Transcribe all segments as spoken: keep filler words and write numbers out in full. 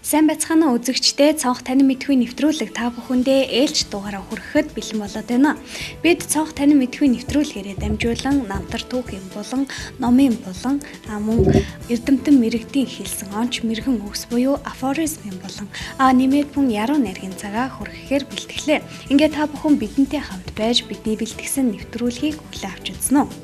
Сайн байцгаана уу үзэгчдээ, цонх танин мэдгүй нэвтрүүлэг та бүхэндээ ээлж дугаараа хүрэхэд бэлэн болоод байна. Бид цонх танин мэдгүй нэвтрүүлгээрээ дамжуулан намтар түүхийн болон номын болон мөн эрдэмтэн мэрэгдийн хэлсэн онч мэрэгэн үгс буюу афоризмын болон а нэмээд мөн яруу найргийн цагаа хүрэхээр бэлтгэлээ. Ингээд та бүхэн бидэнтэй хамт байж бидний бэлтгэсэн нэвтрүүлгийг хүлээн авч үзнэ үү?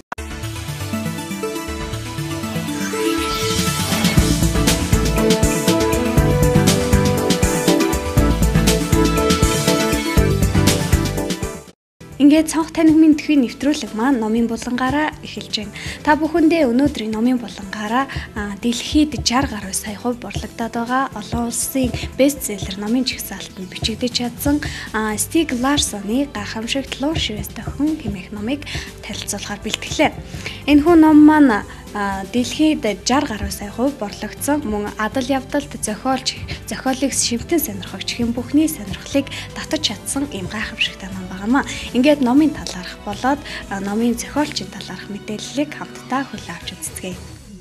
Ингээд цонх танин мэдгүй нэвтрүүлэг маань номын булангаараа эхэлж байна. Та бүхэндээ өнөөдрийн номын булангаараа дэлхийд шестьдесят гаруй сая хувь борлогдоод байгаа олон улсын бестселлер номын жигсаалтанд бичигдэж чадсан Стиг Ларсоны гайхамшигт Лон Швец дохин хэмээх номыг танилцуулахаар бэлтгэлээ. Энэхүү ном маань дэлхийд шестьдесят гаруй сая хувь борлогдсон мөн адал явдалд зохиолч зохиолыг шимтэн сонирхогч хэм бүхний сонирхлыг татаж чадсан ийм гайхамшигтай ном байгаамаа. Ингээд номын талаарх болоод номын зохиолчийн талаарх мэдээллийг хамтдаа хүлээн авч үзье.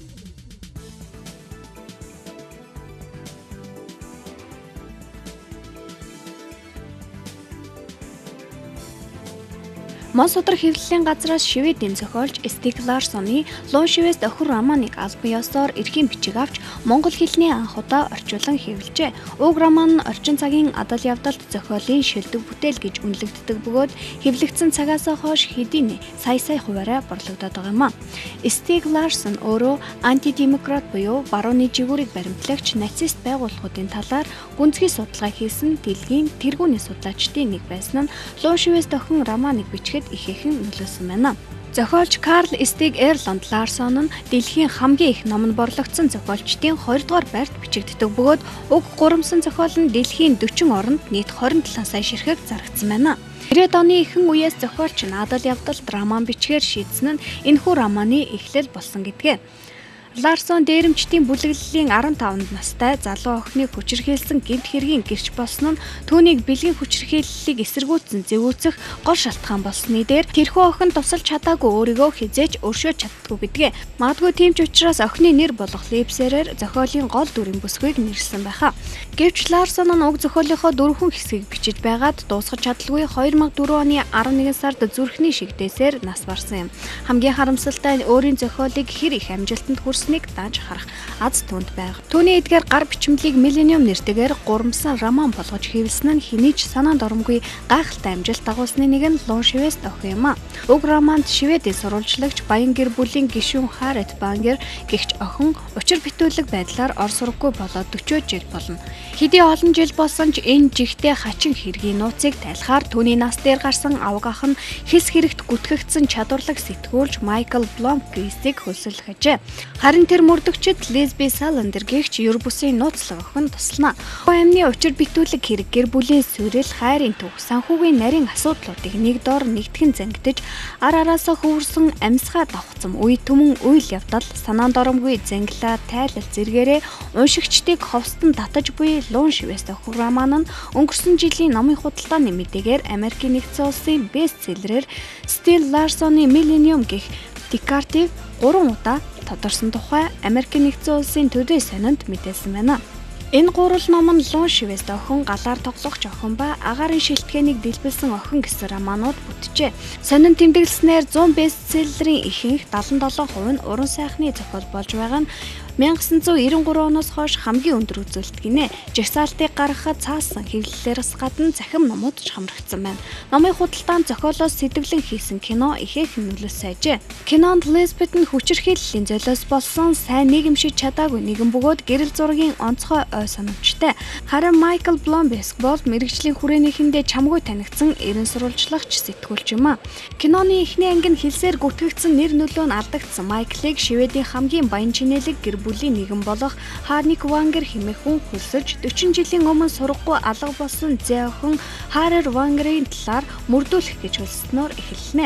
Мон судар хэвлэлийн газраас Шведийн зохиолч Стиг Ларсоны Лон Швец охин романыг албан ёсоор эрхийн бичиг авч монгол хэлний анх удаа орчуулан хэвлэжээ. Уг роман нь орчин цагийн адал явдалт зохиолын шилдэг бүтээл гэж үнэлэгддэг бөгөөд хэвлэгдсэн цагаас хойш хэдийн сая сая хуваарай борлогдоод байгаа юм а. Стиг Ларсон өөрөө антидемократ буюу барууны жигүүрийг баримтлагч нацист байгууллагуудын талаар гүнзгий судалгаа хийсэн дэлхийн тэргүүний судлаачдын нэг байсан нь Лон Швец охин романыг бичгээд ихээхэн нөлөөсөн байна. Зохиолч Карл Стиг Эрланд Ларсон нь дэлхийн хамгийн их номон борлогдсон зохиолчдын хоёр дугаар байрт бичигддэг бөгөөд уг гурамсан зохиол нь дэлхийн дөрвөн оронд нийт двадцать seven сая ширхэг зарагдсан байна. ирээд оны ихэнх үеэс зохиолч нь адал явдалд роман бичгээр шийдсэн нь энэхүү романы эхлэл болсон гэдгээ. Ларсон дээрэмчдийн бүлэглэлийн фifteen настай залуу охиныг хүчирхийлсэн гэмт хэргийн гэрч болсон нь түүнийг бэлгийн хүчирхийллийг эсэргүүцэн зэвүүцэх гол шалтгаан болсны дээр тэрхүү охин тусалж чадаагүй өөрийгөө хизээж өршөөж чаддгүй гэдгээ. Магадгүй тийм ч учраас охины нэр болох Лейпсерээр зохиолын гол дүрийн бүсгүйг нэрлсэн байхаа. Гэвч Ларсон нь уг зохиолынхоо дөрвөн хэсгийг бичиж байгаад дуусгаж чадалгүй two thousand four оны eleven сард зүрхний шигдээсээр нас барсан юм. Хамгийн харамсалтай нь өөрийн зохиолыг хэр их амжилтанд хүрсэнийг дааж харах аз түнд байг. Түүний эдгээр гар бичмлийг Millennium нэртэйгээр гурамсан роман болгож хэвлсэн нь хэний ч санаанд оромгүй гайхалтай амжилт дагуулсны нэг нь Лон Швец охин юм а. Уг романд Шведийн сурвалжлагч Баян гэр бүлийн гишүүн Харет Бангер гэгч охин учир битүүлэг байдлаар ор сургаггүй болоод forty жил болно. Хэдий олон жил болсон ч энэ жигтэй хачин хэргийн нууцыг тайлахаар түүний нас дээр гарсан аваг ах нь хэс хэрэгт гүтгэгдсэн чадварлаг сэтгүүлч Майкл Бломквистийг хөлсөлгөжээ. Харин тэр мөрдөгчд Лесби Саландер гэгч юр бүсийн нууцлаг охин туслана. Амьны учир битүүлэг хэрэг гэр бүлийн сүрэл, хайрын түүх, санхүүгийн нарийн асуудлуудыг нэг доор нэгтгэн зангидж ар араасаа хөвөрсөн амьсгаа давхцсан үе түмэн үйл явдал, санаанд оромгүй зангилаа, тайлал зэргээрээ уншигчдыг ховстон татаж буй Лон Швец охин роман нь өнгөрсөн жилийн номын худалдааны мэдээгээр Америкийн нэгдсэн улсын бестселлерээр Стиг Ларсоны Millennium гэх Декартив three удаа тодорсон тухай Америкийн нэгдсэн улсын төдий сонинд мэдээлсэн байна. Энэ гурвал ном нь Лон Швец охин галаар тоглогч охин ба агаарын шилтгэнийг дэлбэлсэн охин гэсэн романууд бүтэжээ. Сонин тэмдэглэснээр one hundred бестселлерийн ихэнх seventy-seven percent нь уран сайхны зохиол болж байгаа нь nineteen ninety-three оноос хойш хамгийн өндөр үзүүлэлт гинэ. Жагсаалтыг гаргахад цаасан хэвлэлээрс гадна захим номууд ч хамрагдсан байна. Номын худалдаанд зохиолоос сэтгэлэн хийсэн кино ихээхэн нөлөөсөн ажээ. Кинонд Лесбет нь хүчирхийллийн золиос болсон сайн нийгэмшиж чадаагүй нэгэн бөгөөд гэрэл зургийн онцгой ой санамжтай. Харин Майкл Бломбеск бол мэрэгжлийн хүрээнийхэндээ чамгүй танигдсан эрен сурвалжлагч сэтгүүлч юм а. Киноны эхний анги нь хэлсээр гүтгэгдсэн нэр нөлөө нь алдагдсан Майклыг Шведийн хамгийн баян чинэлэг гэр бүлийн нэгэн болох Харник Вангер хэмээх хүн хөлсөж forty жилийн өмнө сургаггүй алга болсон зэ охин Харер Вангерийн талаар мөрдүүлэх гэж хөлснөөр эхэллээ.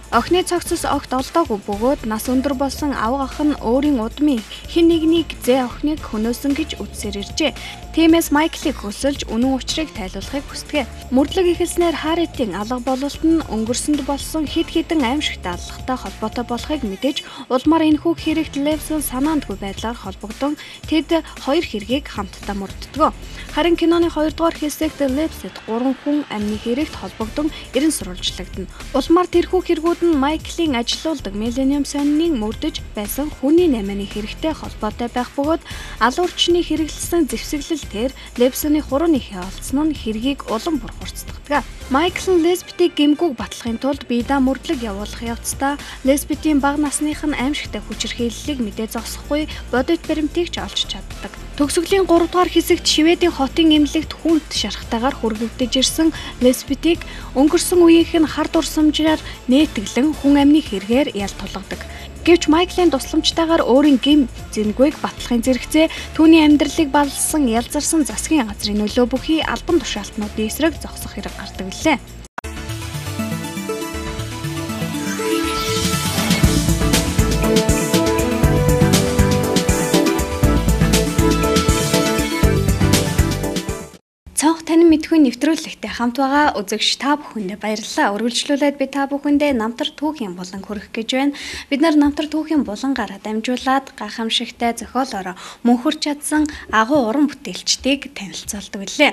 Охины цогцос огт олдоогүй бөгөөд нас өндөр болсон авга ах нь өөрийн удмын хэн нэгнийг зээ охиныг хөнөөсөн гэж үздсээр иржээ. Тиймээс Майклыг хөсөлж үнэн учрыг тайлуулахыг хүсдэг. Мөрдлөг ихэлснээр Харритийн алга бололт нь өнгөрсөнд болсон хэд хэдэн аимшигт аллагатай холбоотой болохыг мэдээж улмаар энэхүү хэрэгт Левсон санаандгүй байдлаар холбогдсон тэд хоёр хэргийг хамтдаа мөрддөг. Харин киноны хоёрдугаар хэсэгт Левсэд гурван хүн амны хэрэгт холбогдсон эрен сурвалжлагдана. Улмаар тэрхүү хэрэгүүд нь Майклийн ажилуулдаг Millennium сониныг мөрдөж байсан хүний наймааны хэрэгтэй холбоотой байх бөгөөд алуурчны хэрэглэсэн зэвсэглэл тэр Левсоны хурууны хэ олцсон нь хэргийг улам бурхурцдаг. Майкл нь лесбитийг гэмгүүг батлахын тулд биедээ мөрдлөг явуулах явцдаа лесбитийн бага насных нь аимшигтай хүчирхийллийг мэдээ зогсохгүй бодит баримтыг ч олж чаддаг. Төгсгөлийн гурав дахь хэсэгт Шведийн хотын эмнэлэгт хүнд шархтайгаар хүргэгдэж ирсэн лесбитийг өнгөрсөн үеийнх нь хар дурсамжаар нээтэглэн хүн амны хэрэгээр ял тулгадаг. Гэвч Майклийн тусламжтайгаар өөрийн гим зэмгүйг батлахын зэрэгцээ түүний амьдралыг баллсан ялзарсан засгийн газрын нөлөө бүхий албан тушаалтнуудын эсрэг зогсох хэрэг гардаг лээ. Цонх тань мэдгүй нэвтрүүлэгтэй хамт байгаа үзэгч та бүхэндээ баярлалаа. Үргэлжлүүлээд би та бүхэндээ Намтар түүхийн булан хүргэх гэж байна. Бид нар Намтар түүхийн булангаараа дамжуулаад гайхамшигтай зохиолоороо мөнхөрч чадсан агуу уран бүтээлчдийг танилцуулдаг билээ.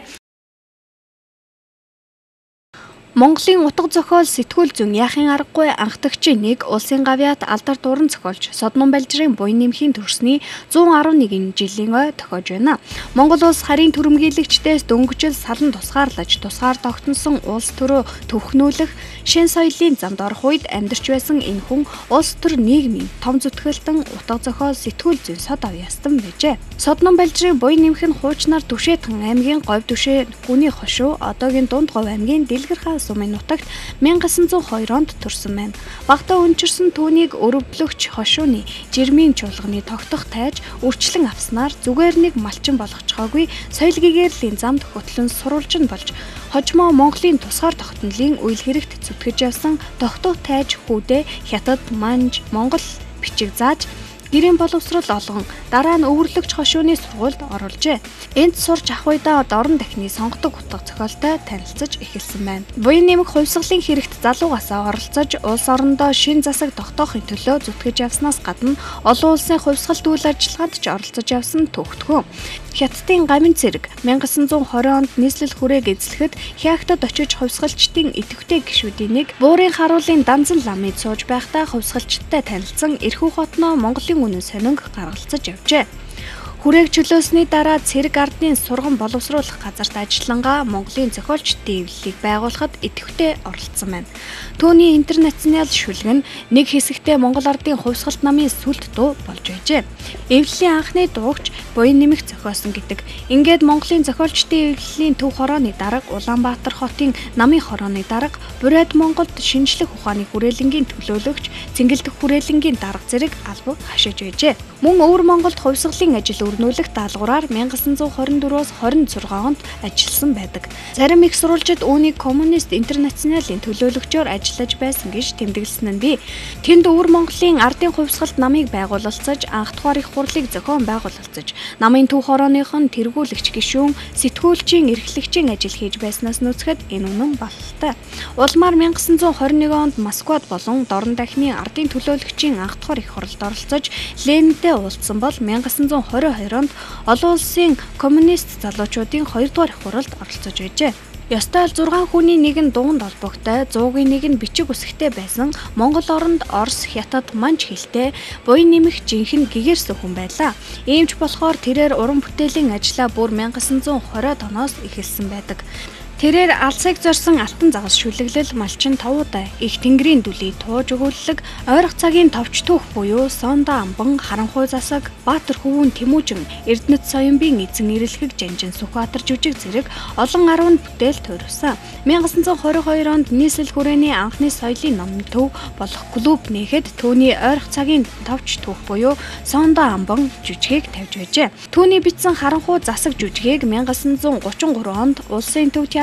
Монголын утга зохиол сэтгүүл зүйн яахын аргагүй анхдагчийн нэг улсын гавьяат алдар дуран зохиолч Содном Балжирын буян нэмхийн төрсний зуун арван нэгэн жилийн ой тохиож байна. Монгол улс харийн түрэмгийлэгчдээс дөнгөжил салан тусгаарлаж тусгаар тогтносон улс төрөө төвхнүүлэх шин соёлын замд орох үед амьдарч байсан энэ хүн улс төр нийгмийн том зүтгэлтэн утга зохиол сэтгүүл зүйн сод авьяастан байжээ. Содном Балжирын буян нэмх нь хуучнаар Түшээтгэн аймгийн Говь Түшээ гүний хошуу одоогийн Дунд Говь аймгийн Дэлгэр сумын нутагт мянга сан зуун хоёр онд төрсөн байна. Багтаа өнчирсэн түүнийг өрөвдлөгч хошууны жирмийн чуулганы тогтох тайж үрчлэн авснаар зүгээр нэг малчин болгоцгоогүй соёл гэгэрлийн замд хөтлөн сурвалжин болж хожмоо Монголын тусгаар тогтнолын үйл хэрэгт зүтгэж явсан тогтох тайж хүүдээ Хятад, Манж, Монгол бичиг зааж гэрийн боловсрол олгон дараа нь өвөрлөгч хошууны сургуульд оруулжээ. Энд сурч ах уйдаа орон дахины сонгодог утга зохиолтой танилцаж эхэлсэн байна. Буян нэмэх хувьсгалын хэрэгт залуугасаа оролцож улс орондоо шин засаг тогтоохын төлөө зүтгэж явснаас гадна олон улсын хувьсгалт үйл ажиллагаанд ч оролцож явсан төвхтгөө. Хятадын Гамин цэрэг мянга сан зуун хорин онд нийслэл хүрээг эзлэхэд Хятадд очиж хувьсгалчдын идэвхтэй гишүүдийн нэг буурын харуулын Данзан ламыг сууж байхдаа хувьсгалчдтай танилцсан эрхүү хотноо Монголын үнэн сонинг гаргалцаж явжээ. Хүрээг чөлөөсний дараа цэрэг ардын сургам боловсруулах газарт ажиллангаа Монголын зохиолчдын эвлэлийг байгуулахад идэвхтэй оролцсон байна. Түүний интернационал шүлэг нь нэг хэсэгтээ Монгол ардын хувьсгалт намын сүлд дуу болж байжээ. Эвлэлийн анхны дуугч буян нэмэх зохиосон гэдэг. Ингээд Монголын зохиолчдын эвлэлийн төв хорооны дарга Улаанбаатар хотын намын хорооны дарга Бурайд Монголд шинжлэх ухааны хүрээлэнгийн төлөөлөгч Цэнгэлдэх хүрээлэнгийн дарга зэрэг албаг хашиж байжээ. Мөн өвөр Монголд хувьсгалын ажил өрнүүлэх даалгавраар мянга сан зуун хорин дөрвөөс хорин зургаан онд ажилласан байдаг. Зарим их сурвалжид үүнийг коммунист интернационалын төлөөлөгчөөр ажиллаж байсан гэж тэмдэглэсэн нь бий. Тэнд өвөр Монголын ардын хувьсгалт намыг байгуулалцаж анх тухаар их хурлыг зохион байгуулалцаж намын төв хорооных нь тэргүүлэгч гишүүн сэтгүүлчийн эрхлэгчийн ажил хийж байснаас нүцгэд энэ үнэн бололтой. Улмаар мянга сан зуун хорин нэгэн онд Москвад болон Дорн дахины ардын төлөөлөгчийн анх тухаар их хурлд оролцож Ленинтэй уулзсан бол мянга сан зуун хорин хоёр онд олон улсын коммунист залуучуудын хоёрдугаар их хуралд оролцож байжээ. Ёстой зургаан хүний нэг нь дунд олбогтой, зуугийн нэг нь бичиг үсгтэй байсан Монгол оронд Орос, Хятад, Манж хэлтэй буян нэмэх жинхэнэ гэгэрсэн хүн байлаа. Иймч болохоор тэрээр уран бүтээлийн ажлаа бүр мянга сан зуун хорин оноос эхэлсэн байдаг. Тэрээр алсыг зорсон алтан загас шүлэглэл малчин товуудаа их тэнгэрийн дүлий тууж өгүүлэлэг ойрох цагийн товч түүх буюу Сонда амбан харанхуй засаг Баатар хөвүүн Тэмүүжин Эрдэнэт соёмбын эзэн ирэлхэг Жанжин Сүхбаатар жүжиг зэрэг олон арван бүтээл туурвсан. мянга сан зуун хорин хоёр онд нийслэл хүрээний анхны соёлын номын төв болох клуб нээхэд түүний ойрох цагийн товч түүх буюу Сонда амбан жүжигийг тавьж байжээ. Түүний бичсэн харанхуй засаг жүжигийг мянга сан зуун гучин гурван онд улсын төв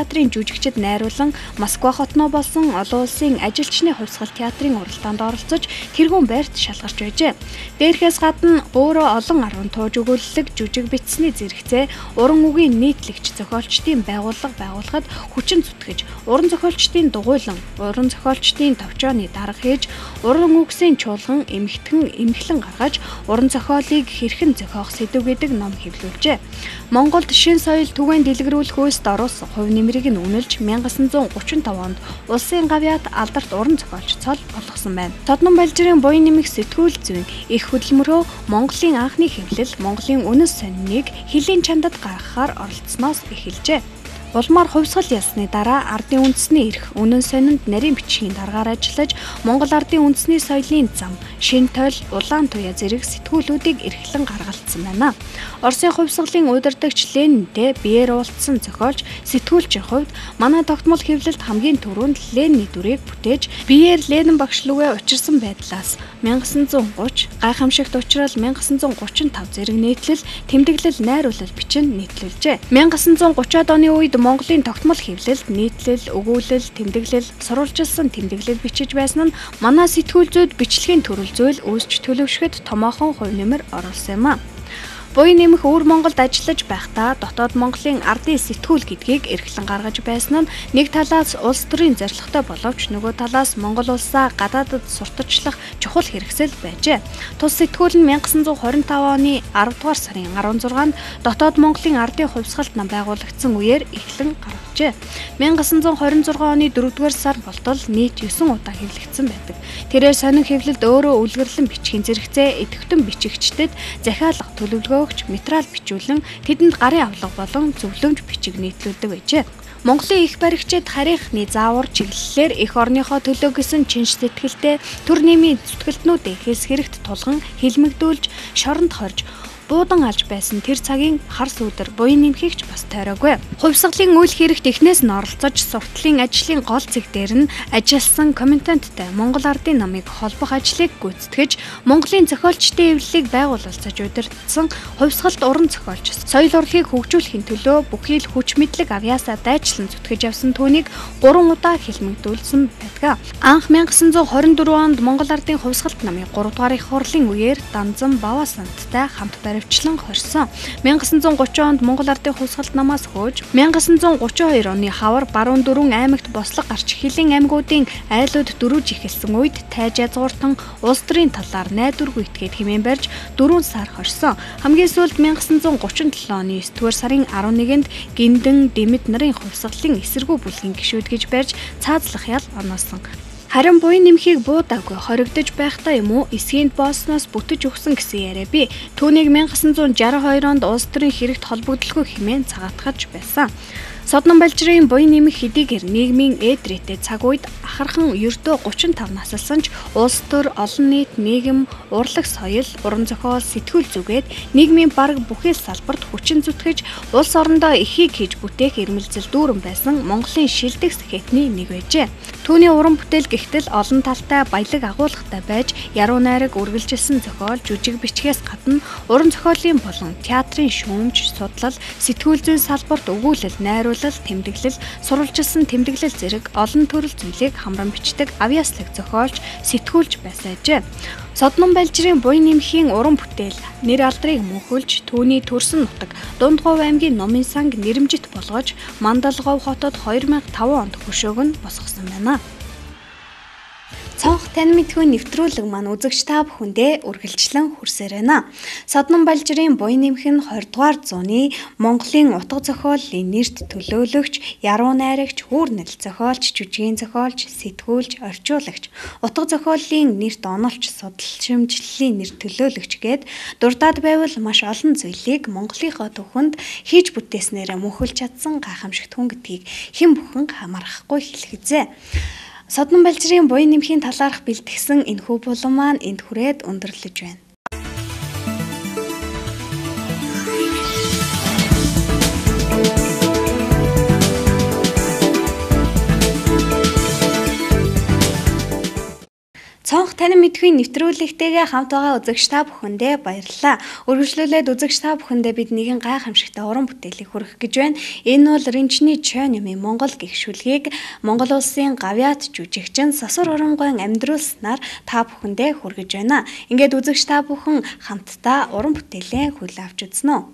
театрын жүжигчид найруулан Москва хотноо болсон олон улсын ажилчны хувьсгал театрын уралдаанд оролцож тэргүүн байрт шалгарч байжээ. Дээрхээс гадна өөрөө олон арван тууж өгүүлэлэг жүжиг бичсэний зэрэгцээ уран үгийн нийтлэгч зохиолчдын байгууллага байгуулахад хүчин зүтгэж, уран зохиолчдын дугуйлан, уран зохиолчдын товчооны дарга хийж, уран үгсийн чуулган эмхтэн эмхлэн гаргаж, уран зохиолыг хэрхэн зохиох сэдв гэдэг ном хэвлүүлжээ. Монголд шин соёл түгээн дэлгэрүүлэх үйлс дорос хувь нэмрийг нь үнэлж мянга сан зуун гучин тав онд улсын гавьяат алдарт уран зохиолч цол болгосон байна. Тоднон Балжирын буян нэмэх сэтгүүл зүйн их хөдөлмөрөө Монголын анхны хэвлэл Монголын үнэс сониныг хилийн чандад гаргахаар оролцсноос эхэлжээ. Улмаар хувьсгал ялсны дараа ардын үндэсний эрх, үнэн сонинд нарийн бичгийн дараагаар ажиллаж Монгол ардын үндэсний соёлын зам, шин тойл, улаан туяа зэрэг сэтгүүлүүдийг эрхлэн гаргалтсан байна. Оросын хувьсгалын удирдагч Ленинтэй биеэр уулзсан зохиолч сэтгүүлчийн хувьд манай тогтмол хэвлэлд хамгийн түрүүнд Ленины дүрийг бүтээж биеэр Ленин багш лүгэ учирсан байдлаас мянга сан зуун гуч, гайхамшигт учрал мянга сан зуун гучин тав зэрэг нийтлэл, тэмдэглэл, найруулал бичин нийтлүүлжээ. мянга сан зуун гучаад оны үед Монголын тогтмол хэвлэлд нийтлэл, өгүүлэл, тэмдэглэл, сурвалжилсан тэмдэглэл бичиж байсан нь манай сэтгүүлзүүд бичлэгийн төрөл зүйл үүсч төлөвшөхөд томоохон хувь нэмэр оруулсан юм а. Буян нэмэх өвөр Монголд ажиллаж байхдаа дотоод Монголын ардын сэтгүүл гэдгийг эрхлэн гаргаж байсан нь нэг талаас улс төрийн зорилготой боловч нөгөө талаас Монгол улсаа гадаадд сурталчлах чухал хэрэгсэл байжээ. Тус сэтгүүл нь мянга сан зуун хорин тав оны арав дугаар сарын арван зургаанд дотоод Монголын ардын хувьсгалт нам байгуулагдсан үеэр эхлэн гаргажээ. мянга сан зуун хорин зургаан оны дөрөвдүгээр сар болтол нийт есөн удаа хэвлэгдсэн байдаг. Тэрээр сонин хэвлэлд өөрөө үлгэрлэн бичгийн зэрэгцээ идэвхтэн бичигчдэд захиалга төлөвлөгөө материал бичүүлэн тэдэнд гарын авлага болон зөвлөмж бичиг нийтлүүлдэг байжээ. Монголын их баригчид харийнхны заавар чиглэлээр эх орныхоо төлөө гэсэн чинш сэтгэлтэй төр нэмийн зүтгэлтнүүдээ хэлс хэрэгт тулган хэлмэгдүүлж, шоронд хорж буудан алж байсан тэр цагийн хар сүүдэр буян нэмхийгч бас тойроогүй. Хувьсгалын үйл хэрэгт эхнээс нь оролцож сурталын ажлын гол зэг дээр нь ажилласан комментанттай Монгол ардын намыг холбох ажлыг гүйцэтгэж Монголын зохиолчдын эвлэлийг байгуулалцаж удирдсан хувьсгалт уран зохиолч соёл урлагийг хөгжүүлэхийн төлөө бүхий л хүч мэдлэг авьяасаа дайчлан зүтгэж явсан түүнийг гурван удаа хэлмэгдүүлсэн байдаг. Анх мянга сан зуун хорин дөрвөн онд Монгол ардын хувьсгалт намын гурав дугаар их хурлын үеэр Данзан Бавасанттай хамт баривчлан хорьсон. мянга сан зуун гучин онд Монгол ардын хувьсгалт намаас хөөж мянга сан зуун гучин хоёр оны хавар баруун дөрвөн аймагт бослог гарч хилийн аймагуудын айлууд дөрвж ихэлсэн үед тайж язгууртан улс төрийн талаар найдваргүй итгээд хэмээн барьж дөрвөн сар хорьсон. Хамгийн сүүлд мянга сан зуун гучин долоо оны есдүгээр сарын арван нэгэнд Гиндэн Дэмэд нарын хувьсгалын эсэргүү бүлгийн гишүүд гэж барьж цаазлах ял оноосон. Харин буян нэмхийг буудаагүй хоригдож байхдаа юм уу эсгийн боссноос бүтэж өгсөн гэсэн яриа би түүнийг мянга сан зуун жаахан хоёр онд улс төрийн хэрэгт холбогдлого хэмээн цагаатгаж байсан. Соднон Балжирын буян нэмэх хэдийгээр нийгмийн эдрэтэ цаг үед ахархан ердөө гучин тав насалсан ч улс төр, олон нийт, нийгэм, урлаг соёл, уран зохиол, сэтгүүл зүгээд нийгмийн бараг бүхэл салбарт хүчин зүтгэж улс орондоо эхийг хийж бүтээх ирмэлзэл дүүрэн байсан Монголын шилдэг сэхэтний нэг байжээ. Түүний уран бүтээл гихтэл олон талтай баялаг агуулгатай байж яруу найраг үргэлжилсэн зохиол, жүжиг бичгээс гадна уран зохиолын болон театрын шүүмж, судлал, сэтгүүл зүйн салбарт өгүүлэл, найруулал, тэмдэглэл, сурвалжилсан тэмдэглэл зэрэг олон төрөл зүйлийг хамран бичдэг авьяаслаг зохиолч, сэтгүүлч байсаажээ. Соднон Балжирын буян нэмхийн уран бүтээл нэр алдрыг мөнхөлж түүний төрсөн нутаг Дундгов аймгийн Номын санг нэрэмжит болгож Мандалгов хотод хоёр мянга таван онд хөшөөг нь босгосон байна. Цонх тань мэдгүй нэвтрүүлэг маань үзэгч та бүхэндээ үргэлжлэн хүрсээр байна. Соднон Балжирын буян нэмэх нь хоёр дугаар зууны Монголын утга зохиолын нэрт төлөөлөгч, яруу найрагч, хүүрнэл зохиолч, жүжигийн зохиолч, сэтгүүлч, орчуулагч, утга зохиолын нэрт онолч, судалшимжлэлийн нэр төлөөлөгч гээд дурдаад байвал маш олон зүйлийг Монголынхоо төвхөнд хийж бүтээснээр мөнхөлж чадсан гайхамшигт хүн гэдгийг хэн бүхэн хамаарахгүй хэлэхзээ. Соднон Балжирын буян нэмхийн талаарх бэлтгэсэн энэхүү булан маань энд хүрээд өндөрлөж байна. Цонх танин мэдхийн нэвтрүүлэгтэйгээ хамт байгаа үзэгч та бүхэндээ баярлалаа. Үргэлжлүүлээд үзэгч та бүхэндээ бид нэгэн гайхамшигтай уран бүтээлийг хүргэх гэж байна. Энэ бол Ринчни Чойн юмын Монгол гихшүүлгийг Монгол улсын гавьяат жүжигчин Сосор Оронгойн амьдруулснаар та бүхэндээ хүргэж байна. Ингээд үзэгч та бүхэн хамтдаа уран бүтээлээ хүлээн авч үзнэ үү?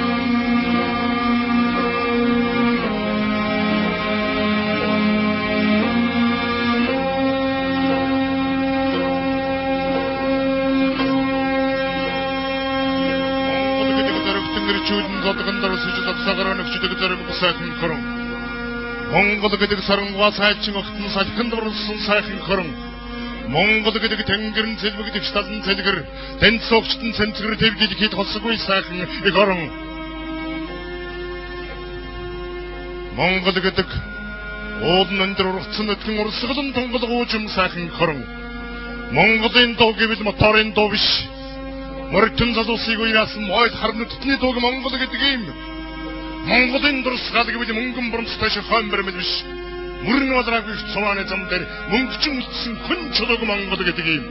Монгол гэдэг сарангаа сайчин огтон салхинд орсон сайхан хорон. Монгол гэдэг тэнгэрэн цэлбэгдэх талан цэлгэр, тэнцогчтон цэнцгэр твгилхэд хосгүй сайхан их хорон. Монгол гэдэг уулын өндөр ургацсан өтгөн урсгалан тонгол уужим сайхан хорон. Монголын дуу гэвэл моторын дуу биш. Мөртөн залуусыг уяасан мойд харны төтний дууг Монгол гэдэг юм. Монголын дурсгал гэвэл мөнгөн бормстой шохон бэрмэл биш. Мөрн вадраагүй цувааны зам дээр мөнгөчин үлдсэн хүн чулууг Монгол гэдэг юм.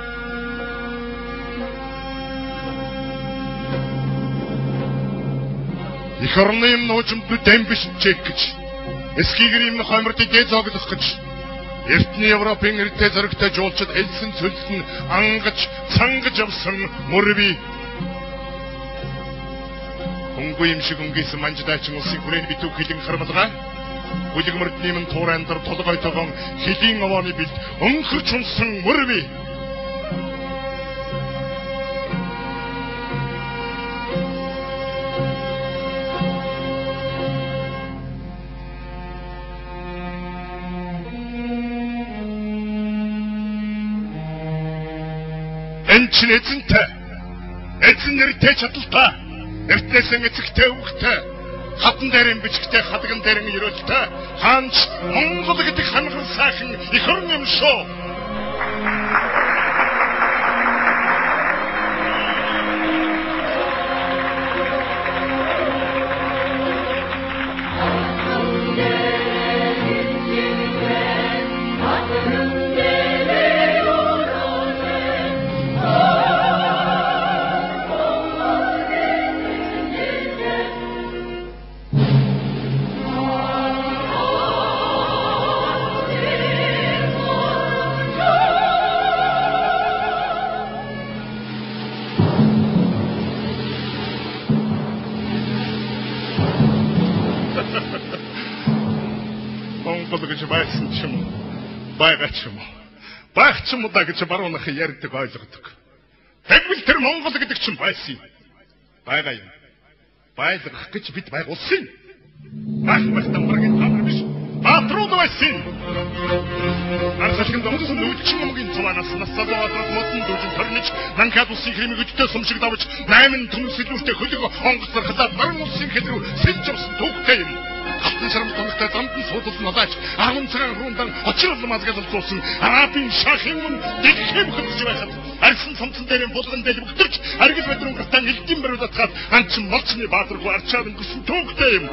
Их орны юм нуужимд дэмбиш чек гэж. Эскигэр юм хойморт идэ зоглох гэж. Эртний Европын эрдээ зэрэгтэй жуулчид хэлсэн цөллөн ангаж, цангаж явсан мөрви. Унгүй юм шиг өнгөсөн манждаачин улсын хүрээний битүү хилэн хармалгаа. Бүлэг мөрдний мөн туурайн дор толгой тогон хилийн овооны бэлд өнхөрч унсан мөрви. Энчин эзэнтэй, эзэн нэртэй чадaltaа, эртнээсэн эцэгтэй үгтэй, хатан дээрэн бичгтэй, хадган дээрэн ерөөлтэй, хаанч Монгол гэдэг ханган сайхан их орн юм шүү. Монгол гэж байсан ч юм уу, байгаа ч юм уу, байх ч юм уу да гэж баруунах ярьдаг ойлгодог. Тэгвэл тэр Монгол гэдэг чинь байсан юм. Байгаа юм. Байлгах гэж бид байгуулсан. Байх байсан мөргийн хамар биш. Патрон байсан. Арсалхин домсон нүдчин юмгийн цуанаас насалаад мотон дүүжин төрнөж, нанхад усын хэмиг өдөртөө сумшиг давж, найман түнс илүүртэй хөлөг хонгоцорхлаад баруун улсын хэлрүү сэлжвсэн түүхтэй юм. Хатан шарам томтой замтан суудсан надаач агун цагаан руундан очрол мазгалцуулсан арабын шахын мөн дэлхэм хөтж байхад арьсан цомцон дээр булган дээр бүгдэрч аргил мэдрэн гартан элдийн баруун татгаад анчин молчны баатаргүй арчаад өнгөрсөн түүхтэй юм.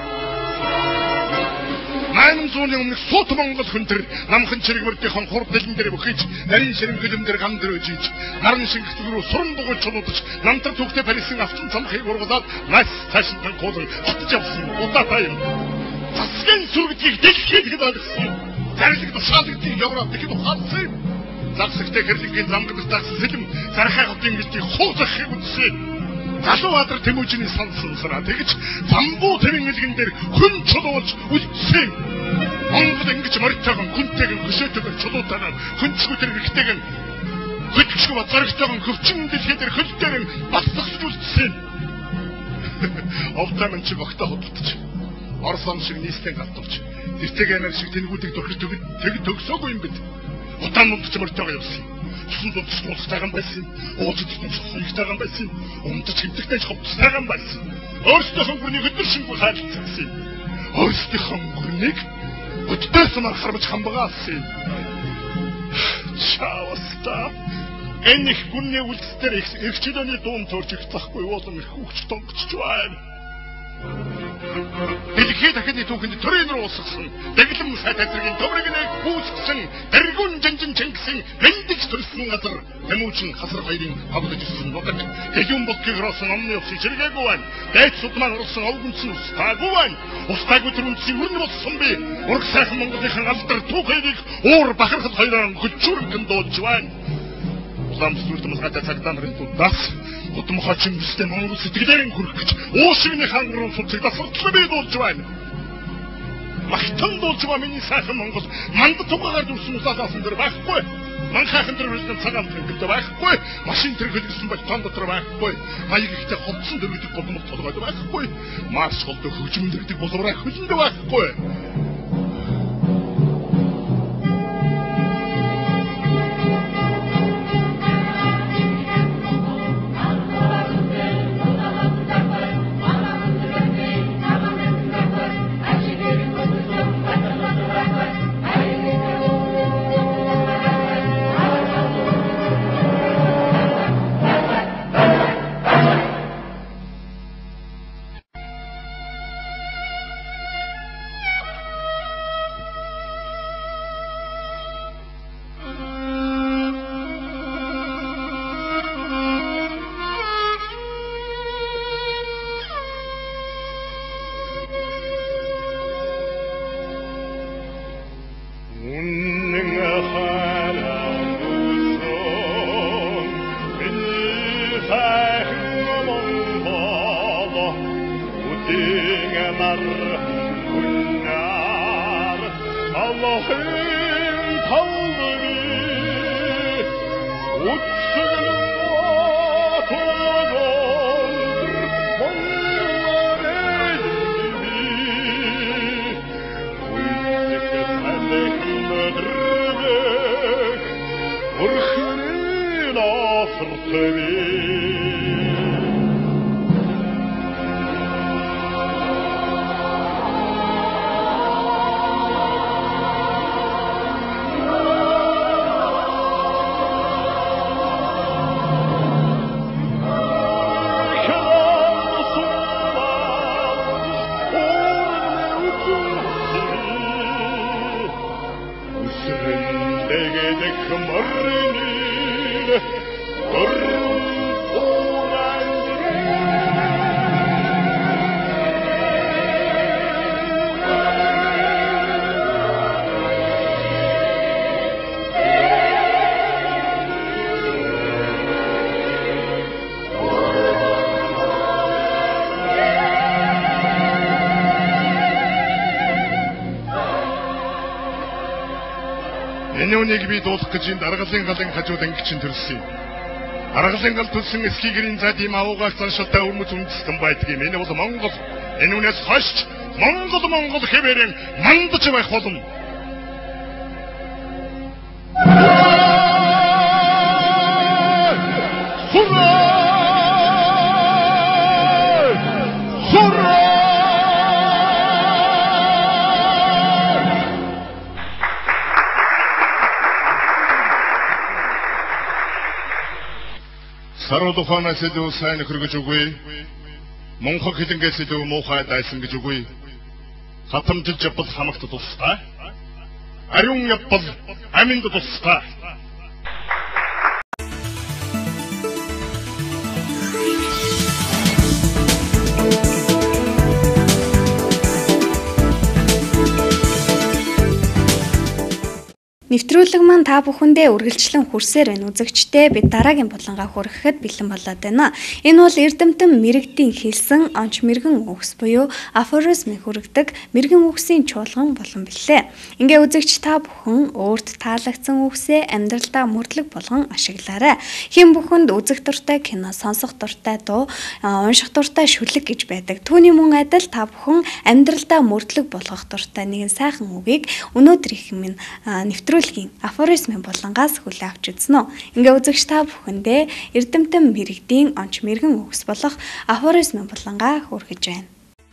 Найман зууны өмнөх суут Монгол хүнтэр намхан чирэг мөрдийн хурд дэлэн дээр бүхийж нарийн ширэн гөлөм дээр гам дээр өжиж наран шингэт рүү суран дугуйч чулуудаж намтар түүхтэй парисын автан цамхыг ургалаад нас цаашин танхуулан хатж явсан удаатай юм. Засгийн сүргэтийг дэлхийд хэд ойлгосон. Зарилэг тушаалгдгийг Европ дэхэд ухаалсан юм. Загсагтай хэрлэгийн замгад тагсан сэлэм зархай хотын гэлтийг хуузахыг үзсэн. Залуу баатар Тэмүүжиний сонсон сараа тэгж замбуу тэрэн илгэн дээр хүн чулуулж үлдсэн. Монгол ингэж морьтойгон хүнтэйгэн хөшөөтэйгэн чулуутайгаар хүнчгүй тэр ихтэйгэн хөдөлгчгүй зарагтайгон хөвчин дэлхий дээр хөл дээр бассагч үлдсэн. Овтамын чи богтой хөдөлтөж Орсон шиг нийстэн галтууч. Тэртэйгээр шиг тэнгүүдийг тохир төгөд тэг төгсөөгүй юм бид. Утаан мөндч мөртөөгөө явсан. Тусан тусч тусгайган байсан. Уулзч тусгайган байсан. Умдч хэмтэгтэй хөвцгайган байсан. Өөрсдөө хөнгөрний хөдөр шингүй хайлтсан. Өөрсдөө хөнгөрнийг өдөртөөс мархармж хамбагаасан. Чаавста. Энэх гүнний үлдстэр их чилөөний дуун төрж их захгүй уулан их хүүхч тонгочч байна. Дэлхий дахины түүхэнд төрийн рүү усгсан дэглэм сайт азрын төмрөг нэг үүсгэсэн дэргүн жанжин Чингисийн бэлдэж төрсөн газар Тэмүүжин хасар хоёрын хавлаж ирсэн нутаг Дэлгүн болдгийг росон амны усын чиргээгүй байна. Дайц судмаа орсон овгонцсон устаагүй байна. Устаагүй төрүнцийн өрн болсон би. Ураг сайхан Монголынхан алдар түүхийг уур бахархал хоёроо хөдчүүргэн дуулж байна. Ламсруудмас гадаа цагтаа нарын тудаас Утмахаа Чингистэй Монгол сэтгэлээрэн хүрэх гэж уушигны хангарын суцыг тасарчлаа би дуулж байна. Махтан дуулж байгаа миний сайхан Монгол манд тугаагаар дүрсэн усаасан дээр байхгүй. Манхайхан дээр үлдэн цагаан тэмдэгтэй байхгүй. Машин тэр хөлгсөн байтан дотор байхгүй. Хаяг ихтэй ходсон дөрвөдөг болмол толгойд байхгүй. Марш холдоо хөгжмөн дэрдэг боловраа хөлөнд байхгүй. Энүүнийг би дуулах гэж энэ даргалын галын хажууд ангичин төрсөн. Даргалын гал төлсөн эсхийгэрийн цаад ийм авуугаар заншилтай өрмөц үндэстэн байдаг юм. Энэ бол Монгол. Энүүнээс хойш Монгол Монгол хэвээрэн мандаж байх болно. Саруудуханаас илүү сайн хөргөж үгүй. Монгол хэлэнгээс илүү муухай дайсан гэж үгүй. Хатамжиж явбал хамагт тустай. Ариун явбал аминд тустай. Нэвтрүүлэг маань та бүхэндээ үргэлжлэн хүрсээр байна. Үзэгчдээ бид дараагийн булангаа хүрэхэд бэлэн болоод байна. Энэ бол Эрдэмтэн мэрэгдийн хэлсэн онч мэрэгэн үгс буюу афоризм хүргэдэг мэрэгэн үгсийн чуулган болон билээ. Ингээ үзэгч та бүхэн өөрт таалагдсан үгсээ амьдралдаа мөрдлөг болгон ашиглаарай. Хэн бүхэнд үзэх дуртай кино, сонсох дуртай дуу, унших дуртай шүлэг гэж байдаг. Түүний мөн адил та бүхэн амьдралдаа мөрдлөг болгох дуртай нэгэн сайхан үгийг өнөөдрийнх минь нэвтрүүлэг афоризмын булангаас хүлээн авч үзнэ. Ингээ үзэгч та бүхэндээ Эрдэмтэн мэрэгдийн онч мэрэгэн үгс болох афоризмын булангаа хүргэж байна.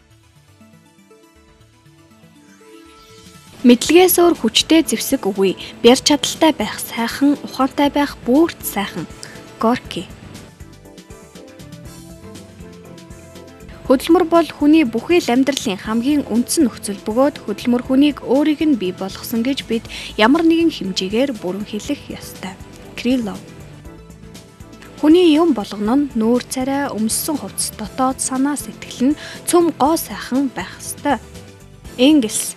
Мэдлэгээс өөр хүчтэй зэвсэг үгүй. Бяр чадaltaй байх сайхан, ухаантай байх бүрт сайхан. Горки. Хөдөлмөр бол хүний бүхий л амьдралын хамгийн үндсэн нөхцөл бөгөөд хөдөлмөр хүнийг өөрийг нь бий болгосон гэж бид ямар нэгэн хэмжээгээр бүрэн хэлэх ёстой. Крилов. Хүний юм болгоно нь нүүр царай, өмссөн хувцас, дотоод санаа сэтгэл нь цөм гоо сайхан байх ёстой. Энгельс.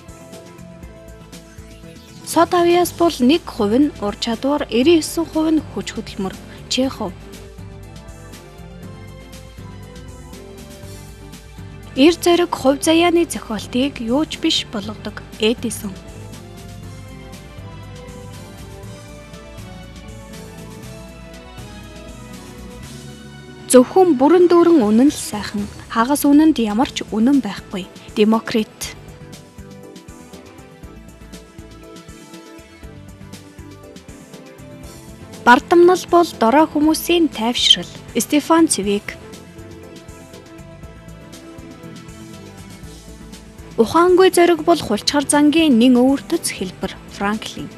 Сод авьяас бол нэг хувь нь ур чадвар, нэрийн девять хувь нь хүч хөдөлмөр. Чехов. Эр зэрэг хувь заяаны зохиолтыг юу ч биш болгодог. Эдисон. Зөвхөн бүрэн дүүрэн үнэн л сайхан, хагас үнэнд ямар ч үнэн байхгүй. Демокрит. Бардамнал бол дорой хүмүүсийн тайвшрал. Стефан Цвейг. Ухаангүй зориг бол хулчгар зангийн нэн өвөртөц хэлбэр. Франклин.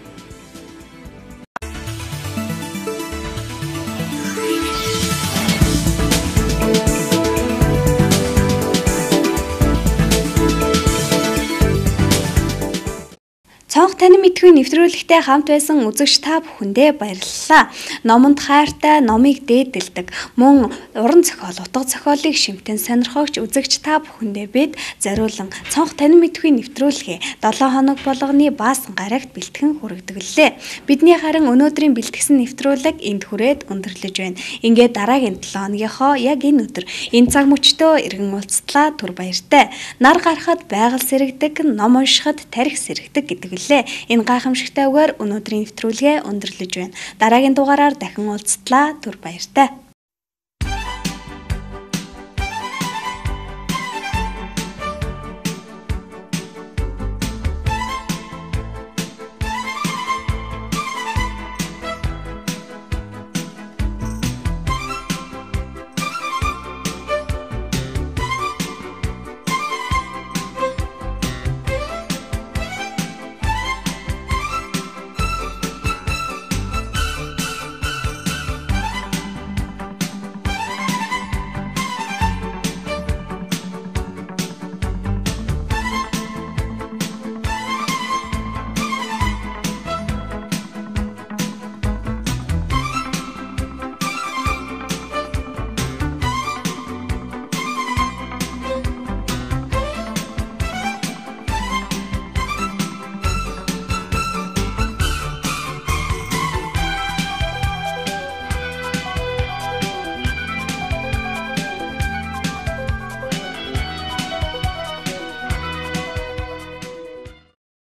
Цонх тань мэдгүй нэвтрүүлэгтэй хамт байсан үзэгч та бүхэндээ баярлалаа. Номонд хайртай, номыг дээдэлдэг, мөн уран зохиол, утга зохиолыг шимтэн сонирхогч үзэгч та бүхэндээ бид зориулан цонх тань мэдгүй нэвтрүүлгээ долоо хоног болгоны баасан гарагт бэлтгэн хүргэдэг. Бидний харин өнөөдрийн бэлтгэсэн нэвтрүүлэг энд хүрээд өндөрлөж байна. Ингээд дараагийн долоо хоногийнхоо яг энэ өдөр энэ цаг мөчтөө иргэн уулзтлаа түр баяртай. Нар гарахад байгаль сэрэгдэг, ном уншихад тарих сэрэгдэг гэдэг энэ гайхамшигтай үгээр өнөөдрийн нэвтрүүлгээ өндөрлөж байна. Дараагийн дугаараар дахин уулзтлаа. Түр баяртай.